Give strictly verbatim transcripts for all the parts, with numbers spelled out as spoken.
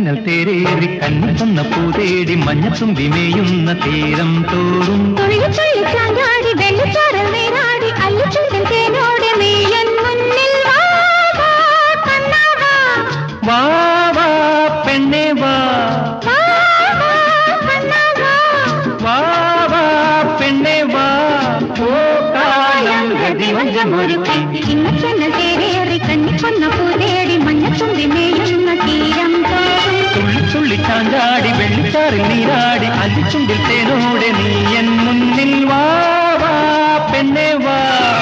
ചിങ്ങച്ചന്നൽ തേരേറി കണ്ണിക്കൊന്ന പൂതേടി മഞ്ഞത്തുമ്പി മേയുന്ന തീരം തോറും ചാഞ്ചാടി വെള്ളിച്ചാറൽ നീരാടി അല്ലിച്ചുണ്ടിൽ തേനോടെ നീയൻ മുന്നിൽ വാ വാ വാ പെണ്ണേ വാ വാ വാ പെണ്ണേ വാ ചിങ്ങച്ചന്നൽ തേരേറി കണ്ണിക്കൊന്ന പൂതേടി മഞ്ഞത്തുമ്പി മേയുന്ന തീരം തോറും തുള്ളി തുള്ളി ചാഞ്ചാടി വെള്ളിച്ചാറിൽ നീരാടി അല്ലിച്ചുണ്ടിൽ തേനോടെ നീയൻ മുന്നിൽ വാ വാ പെണ്ണേ വാ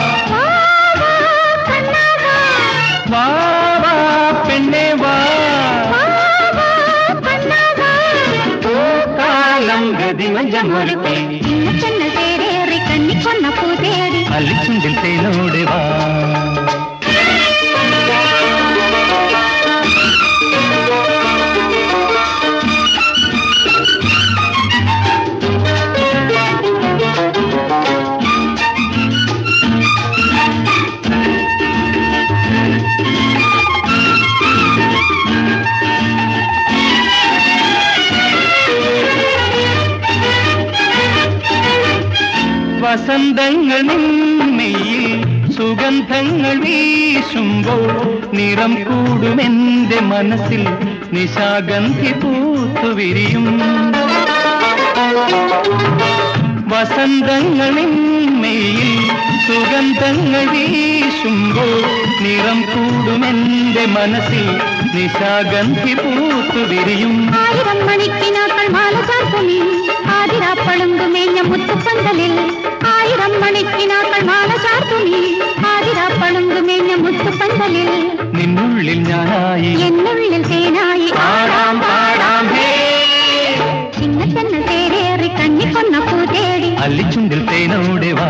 വാ വാ പെണ്ണേ വാ ചിങ്ങച്ചന്നൽ തേരേറി കണ്ണിക്കൊന്ന പൂതേടി അല്ലിച്ചുണ്ടിൽ തേനോടെ വാ വസന്തങ്ങൾ നിന്മയിൽ സുഗന്ധങ്ങൾ വീശുമ്പോൾ നിറം കൂടുമെന്റെ മനസ്സിൽ നിശാഗന്ധി പൂത്തുവിരിയും വസന്തങ്ങൾ നിന്മയിൽ സുഗന്ധങ്ങൾ വീശുമ്പോൾ നിറം കൂടുമെന്റെ മനസ്സിൽ നിശാഗന്ധി പൂത്തുവിരിയും ആയിരം മണിക്കിനാക്കൾ മാല ചാർത്തുമീ ആതിരാപ്പളുങ്കുമേഞ്ഞ മുത്തുപന്തലിൽ ആയിരം മണിക്കിനാക്കൾ മാല ചാർത്തുമീ ആതിരാപ്പളുങ്കുമേഞ്ഞ മുത്തുപന്തലിൽ നിന്നുള്ളിൽ ഞാനായി എന്നുള്ളിൽ തേനായി ആടാം പാടാം ഹേ ചിങ്ങച്ചന്നൽ തേരേറി കണ്ണിക്കൊന്ന പൂതേടി അല്ലിച്ചുണ്ടിൽ തേനോടെ വാ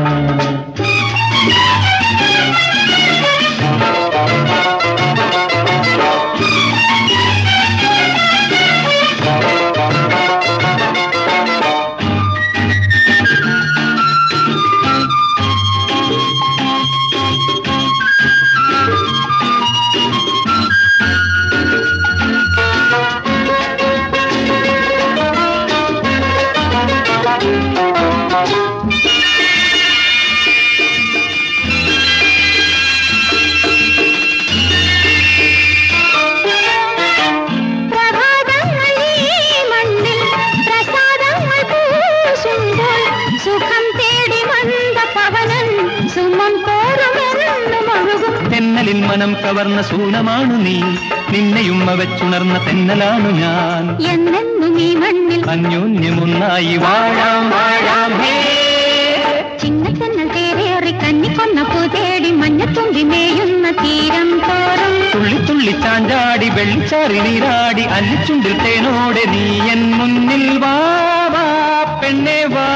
തെന്നലിൻ മനം കവർന്ന സൂനമാണു നീ നിന്നെയുമ്മ വെച്ചുണർന്ന തെന്നലാണു ഞാൻ എന്നെന്നും ഈ മണ്ണിൽ അന്യോന്യമൊന്നായി വാഴാം വാഴാം ഹേ ചിങ്ങച്ചന്നൽ തേരേറി കണ്ണിക്കൊന്ന പൂതേടി മഞ്ഞത്തുമ്പി മേയുന്ന തീരം തോറും തുള്ളി തുള്ളി ചാഞ്ചാടി വെള്ളിച്ചാറി നീരാടി അല്ലിച്ചുണ്ടിൽ തേനോടെ നീ എൻ മുന്നിൽ വാ വാ പെണ്ണേ വാ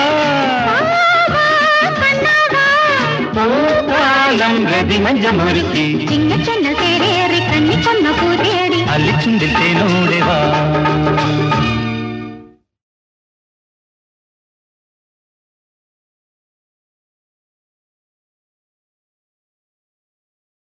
ചിങ്ങച്ചന്നൽ തേരേറി കണ്ണിക്കൊന്ന പൂതേടി